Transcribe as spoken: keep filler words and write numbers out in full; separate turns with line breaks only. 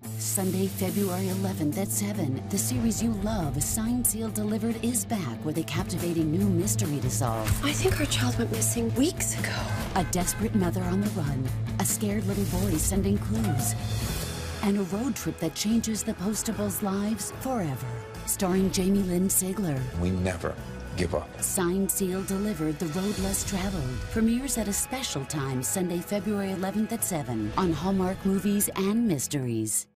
Sunday, February eleventh at seven, the series you love, Signed, Sealed, Delivered, is back with a captivating new mystery to solve.
I think our child went missing weeks ago.
A desperate mother on the run, a scared little boy sending clues, and a road trip that changes the Postables' lives forever. Starring Jamie Lynn Sigler.
We never give up.
Signed, Sealed, Delivered, The Road Less Traveled premieres at a special time Sunday, February eleventh at seven on Hallmark Movies and Mysteries.